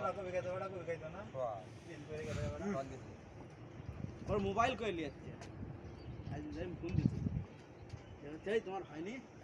ওর mobile কই লিয়েছে আজ আমি ফোন দিছি চাই তোমার হয়নি